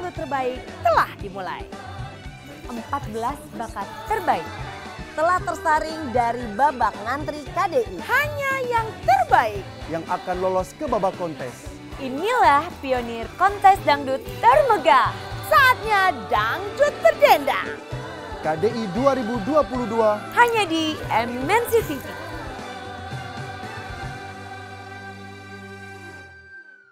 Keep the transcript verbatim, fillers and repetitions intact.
dangdut terbaik telah dimulai. empat belas bakat terbaik telah tersaring dari babak ngantri K D I. hanya yang terbaik yang akan lolos ke babak kontes. Inilah pionir kontes dangdut termegah. Saatnya dangdut berdendang. K D I dua ribu dua puluh dua Hanya di M N C T V.